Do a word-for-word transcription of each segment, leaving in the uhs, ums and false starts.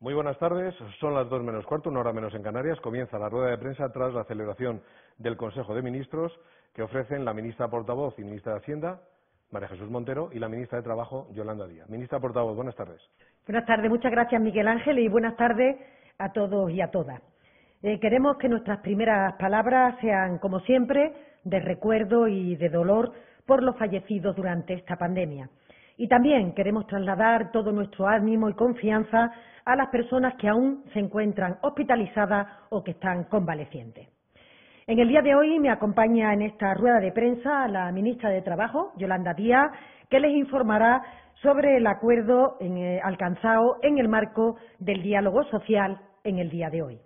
Muy buenas tardes, son las dos menos cuarto, una hora menos en Canarias. Comienza la rueda de prensa tras la celebración del Consejo de Ministros que ofrecen la ministra portavoz y ministra de Hacienda, María Jesús Montero, y la ministra de Trabajo, Yolanda Díaz. Ministra portavoz, buenas tardes. Buenas tardes, muchas gracias Miguel Ángel y buenas tardes a todos y a todas. Eh, queremos que nuestras primeras palabras sean, como siempre, de recuerdo y de dolor por los fallecidos durante esta pandemia. Y también queremos trasladar todo nuestro ánimo y confianza a las personas que aún se encuentran hospitalizadas o que están convalecientes. En el día de hoy me acompaña en esta rueda de prensa la ministra de Trabajo, Yolanda Díaz, que les informará sobre el acuerdo en, eh, alcanzado en el marco del diálogo social en el día de hoy.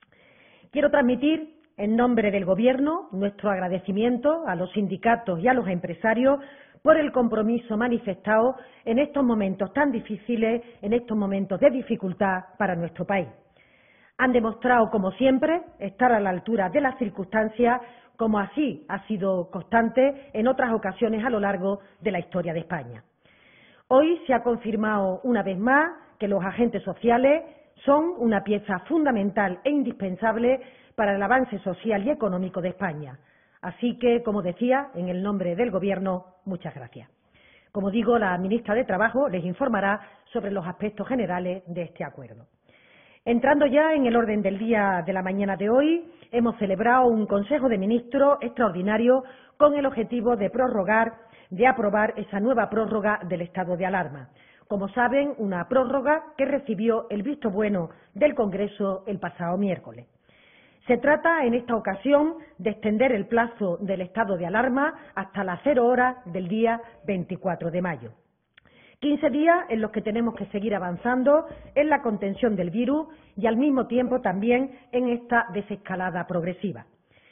Quiero transmitir, en nombre del Gobierno, nuestro agradecimiento a los sindicatos y a los empresarios por el compromiso manifestado en estos momentos tan difíciles, en estos momentos de dificultad para nuestro país. Han demostrado, como siempre, estar a la altura de las circunstancias, como así ha sido constante en otras ocasiones a lo largo de la historia de España. Hoy se ha confirmado una vez más que los agentes sociales son una pieza fundamental e indispensable para el avance social y económico de España. Así que, como decía, en el nombre del Gobierno, muchas gracias. Como digo, la ministra de Trabajo les informará sobre los aspectos generales de este acuerdo. Entrando ya en el orden del día de la mañana de hoy, hemos celebrado un Consejo de Ministros extraordinario con el objetivo de prorrogar, de aprobar esa nueva prórroga del estado de alarma. Como saben, una prórroga que recibió el visto bueno del Congreso el pasado miércoles. Se trata, en esta ocasión, de extender el plazo del estado de alarma hasta las cero horas del día veinticuatro de mayo. quince días en los que tenemos que seguir avanzando en la contención del virus y, al mismo tiempo, también en esta desescalada progresiva.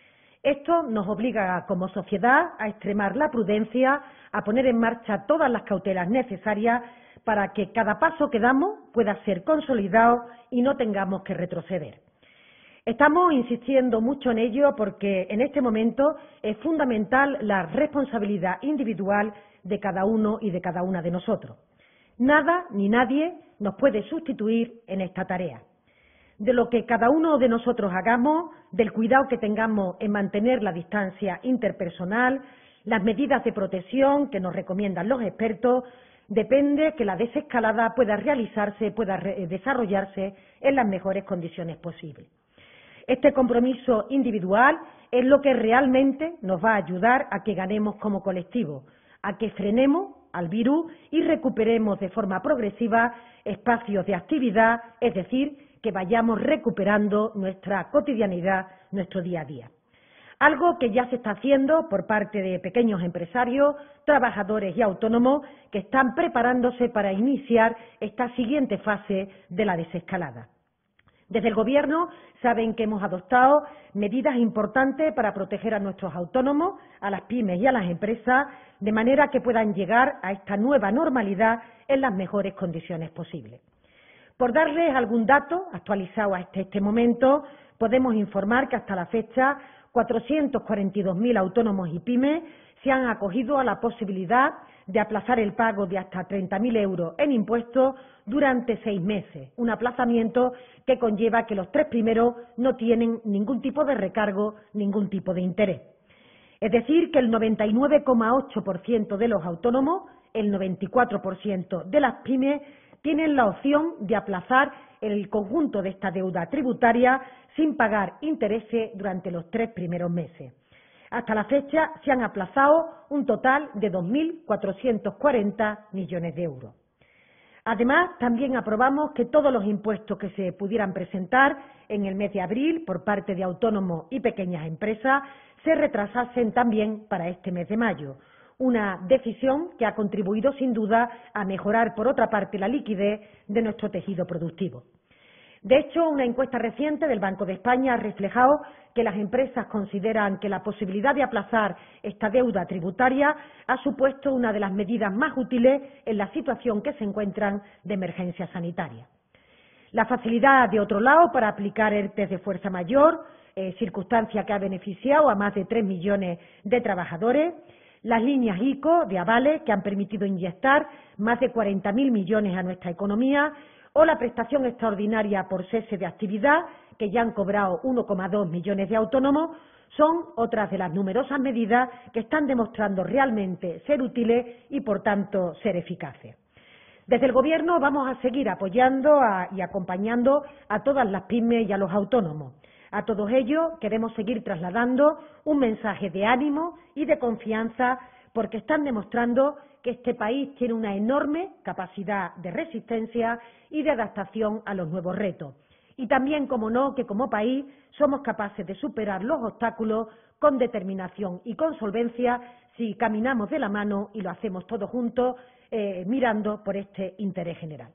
Esto nos obliga, como sociedad, a extremar la prudencia, a poner en marcha todas las cautelas necesarias para que cada paso que damos pueda ser consolidado y no tengamos que retroceder. Estamos insistiendo mucho en ello porque en este momento es fundamental la responsabilidad individual de cada uno y de cada una de nosotros. Nada ni nadie nos puede sustituir en esta tarea. De lo que cada uno de nosotros hagamos, del cuidado que tengamos en mantener la distancia interpersonal, las medidas de protección que nos recomiendan los expertos, depende que la desescalada pueda realizarse, pueda re- desarrollarse en las mejores condiciones posibles. Este compromiso individual es lo que realmente nos va a ayudar a que ganemos como colectivo, a que frenemos al virus y recuperemos de forma progresiva espacios de actividad, es decir, que vayamos recuperando nuestra cotidianidad, nuestro día a día. Algo que ya se está haciendo por parte de pequeños empresarios, trabajadores y autónomos que están preparándose para iniciar esta siguiente fase de la desescalada. Desde el Gobierno saben que hemos adoptado medidas importantes para proteger a nuestros autónomos, a las pymes y a las empresas, de manera que puedan llegar a esta nueva normalidad en las mejores condiciones posibles. Por darles algún dato actualizado hasta este momento, podemos informar que hasta la fecha cuatrocientos cuarenta y dos mil autónomos y pymes se han acogido a la posibilidad de aplazar el pago de hasta treinta mil euros en impuestos durante seis meses, un aplazamiento que conlleva que los tres primeros no tienen ningún tipo de recargo, ningún tipo de interés. Es decir, que el noventa y nueve coma ocho por ciento de los autónomos, el noventa y cuatro por ciento de las pymes, tienen la opción de aplazar el conjunto de esta deuda tributaria sin pagar intereses durante los tres primeros meses. Hasta la fecha se han aplazado un total de dos mil cuatrocientos cuarenta millones de euros. Además, también aprobamos que todos los impuestos que se pudieran presentar en el mes de abril por parte de autónomos y pequeñas empresas se retrasasen también para este mes de mayo. Una decisión que ha contribuido sin duda a mejorar, por otra parte, la liquidez de nuestro tejido productivo. De hecho, una encuesta reciente del Banco de España ha reflejado que las empresas consideran que la posibilidad de aplazar esta deuda tributaria ha supuesto una de las medidas más útiles en la situación que se encuentran de emergencia sanitaria. La facilidad, de otro lado, para aplicar ERTE de fuerza mayor, eh, circunstancia que ha beneficiado a más de tres millones de trabajadores, las líneas ICO de avales que han permitido inyectar más de cuarenta mil millones a nuestra economía, o la prestación extraordinaria por cese de actividad, que ya han cobrado uno coma dos millones de autónomos, son otras de las numerosas medidas que están demostrando realmente ser útiles y, por tanto, ser eficaces. Desde el Gobierno vamos a seguir apoyando a, y acompañando a todas las pymes y a los autónomos. A todos ellos queremos seguir trasladando un mensaje de ánimo y de confianza, porque están demostrando que este país tiene una enorme capacidad de resistencia y de adaptación a los nuevos retos. Y también, como no, que como país somos capaces de superar los obstáculos con determinación y con solvencia si caminamos de la mano y lo hacemos todos juntos, eh, mirando por este interés general.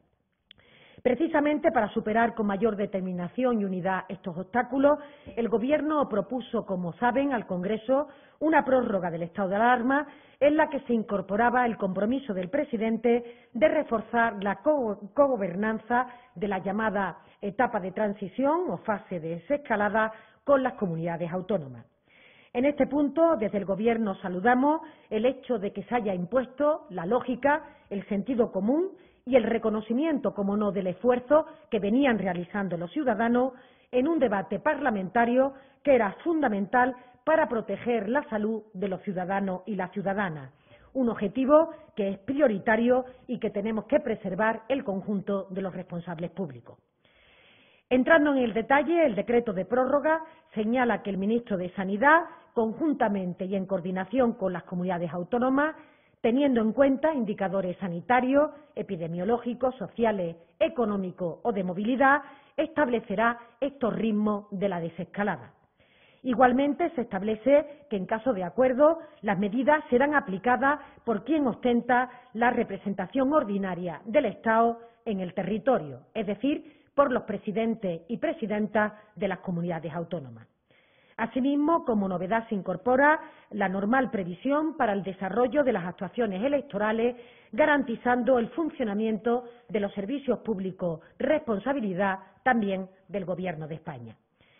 Precisamente para superar con mayor determinación y unidad estos obstáculos, el Gobierno propuso, como saben, al Congreso una prórroga del estado de alarma en la que se incorporaba el compromiso del presidente de reforzar la cogobernanza de la llamada etapa de transición o fase de desescalada con las comunidades autónomas. En este punto, desde el Gobierno saludamos el hecho de que se haya impuesto la lógica, el sentido común y el reconocimiento, como no, del esfuerzo que venían realizando los ciudadanos en un debate parlamentario que era fundamental para proteger la salud de los ciudadanos y las ciudadanas, un objetivo que es prioritario y que tenemos que preservar el conjunto de los responsables públicos. Entrando en el detalle, el decreto de prórroga señala que el ministro de Sanidad, conjuntamente y en coordinación con las comunidades autónomas, teniendo en cuenta indicadores sanitarios, epidemiológicos, sociales, económicos o de movilidad, establecerá estos ritmos de la desescalada. Igualmente, se establece que, en caso de acuerdo, las medidas serán aplicadas por quien ostenta la representación ordinaria del Estado en el territorio, es decir, por los presidentes y presidentas de las comunidades autónomas. Asimismo, como novedad, se incorpora la normal previsión para el desarrollo de las actuaciones electorales, garantizando el funcionamiento de los servicios públicos, responsabilidad también del Gobierno de España.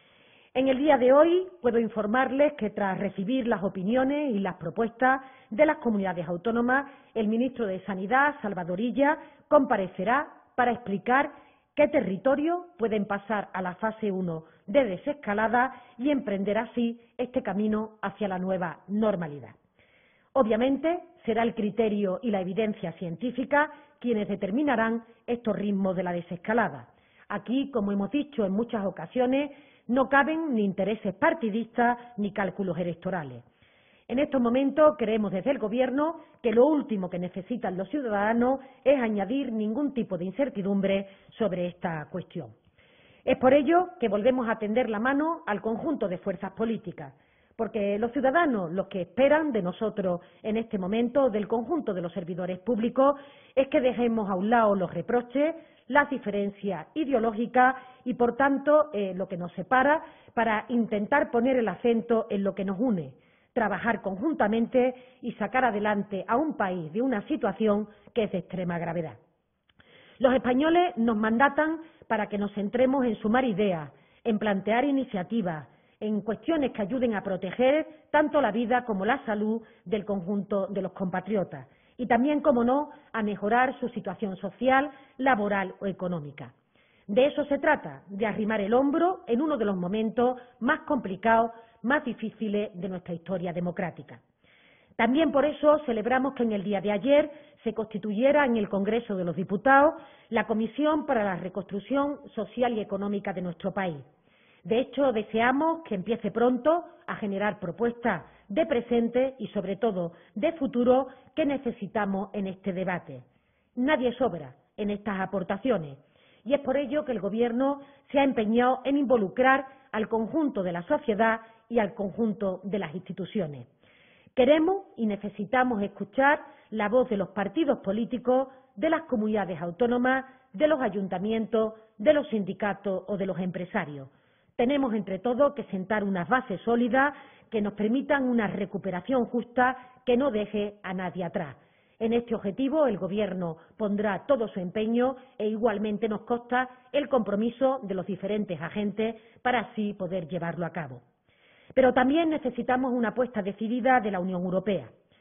En el día de hoy puedo informarles que, tras recibir las opiniones y las propuestas de las comunidades autónomas, el ministro de Sanidad, Salvador Illa, comparecerá para explicar qué territorios pueden pasar a la fase uno de desescalada y emprender así este camino hacia la nueva normalidad. Obviamente, será el criterio y la evidencia científica quienes determinarán estos ritmos de la desescalada. Aquí, como hemos dicho en muchas ocasiones, no caben ni intereses partidistas ni cálculos electorales. En estos momentos creemos desde el Gobierno que lo último que necesitan los ciudadanos es añadir ningún tipo de incertidumbre sobre esta cuestión. Es por ello que volvemos a tender la mano al conjunto de fuerzas políticas, porque los ciudadanos lo que esperan de nosotros en este momento, del conjunto de los servidores públicos, es que dejemos a un lado los reproches, las diferencias ideológicas y, por tanto, eh, lo que nos separa, para intentar poner el acento en lo que nos une, trabajar conjuntamente y sacar adelante a un país de una situación que es de extrema gravedad. Los españoles nos mandatan para que nos centremos en sumar ideas, en plantear iniciativas, en cuestiones que ayuden a proteger tanto la vida como la salud del conjunto de los compatriotas y también, como no, a mejorar su situación social, laboral o económica. De eso se trata, de arrimar el hombro en uno de los momentos más complicados, más difíciles de nuestra historia democrática. También por eso celebramos que en el día de ayer se constituyera en el Congreso de los Diputados la Comisión para la Reconstrucción Social y Económica de nuestro país. De hecho, deseamos que empiece pronto a generar propuestas de presente y, sobre todo, de futuro que necesitamos en este debate. Nadie sobra en estas aportaciones y es por ello que el Gobierno se ha empeñado en involucrar al conjunto de la sociedad y al conjunto de las instituciones. Queremos y necesitamos escuchar la voz de los partidos políticos, de las comunidades autónomas, de los ayuntamientos, de los sindicatos o de los empresarios. Tenemos entre todos que sentar unas bases sólidas que nos permitan una recuperación justa que no deje a nadie atrás. En este objetivo el Gobierno pondrá todo su empeño e igualmente nos consta el compromiso de los diferentes agentes para así poder llevarlo a cabo. Pero también necesitamos una apuesta decidida de la Unión Europea.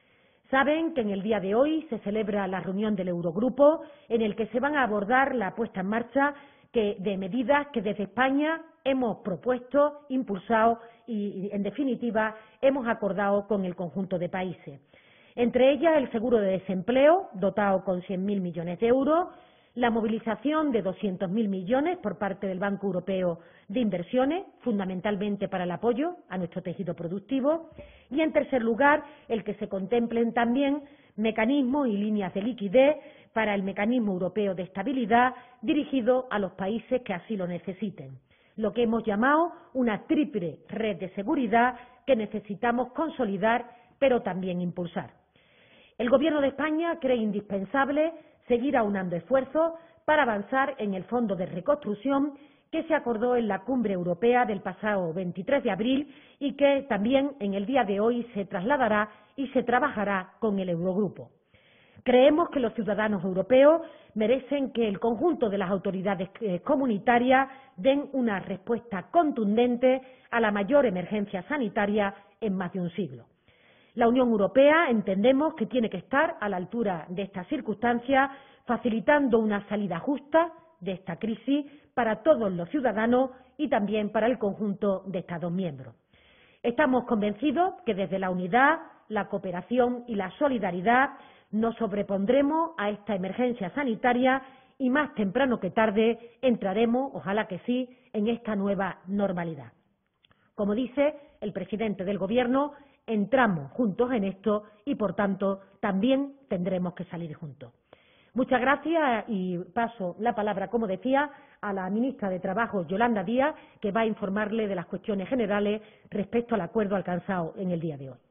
Saben que en el día de hoy se celebra la reunión del Eurogrupo en el que se van a abordar la puesta en marcha que, de medidas que desde España hemos propuesto, impulsado y, en definitiva, hemos acordado con el conjunto de países. Entre ellas, el seguro de desempleo, dotado con cien mil millones de euros, la movilización de doscientos mil millones por parte del Banco Europeo de Inversiones, fundamentalmente para el apoyo a nuestro tejido productivo, y, en tercer lugar, el que se contemplen también mecanismos y líneas de liquidez para el Mecanismo Europeo de Estabilidad dirigido a los países que así lo necesiten, lo que hemos llamado una triple red de seguridad que necesitamos consolidar, pero también impulsar. El Gobierno de España cree indispensable seguir aunando esfuerzos para avanzar en el Fondo de Reconstrucción que se acordó en la Cumbre Europea del pasado veintitrés de abril y que también en el día de hoy se trasladará y se trabajará con el Eurogrupo. Creemos que los ciudadanos europeos merecen que el conjunto de las autoridades comunitarias den una respuesta contundente a la mayor emergencia sanitaria en más de un siglo. La Unión Europea entendemos que tiene que estar a la altura de estas circunstancias, facilitando una salida justa de esta crisis para todos los ciudadanos y también para el conjunto de Estados miembros. Estamos convencidos que desde la unidad, la cooperación y la solidaridad nos sobrepondremos a esta emergencia sanitaria y más temprano que tarde entraremos, ojalá que sí, en esta nueva normalidad. Como dice el presidente del Gobierno, entramos juntos en esto y, por tanto, también tendremos que salir juntos. Muchas gracias y paso la palabra, como decía, a la ministra de Trabajo, Yolanda Díaz, que va a informarle de las cuestiones generales respecto al acuerdo alcanzado en el día de hoy.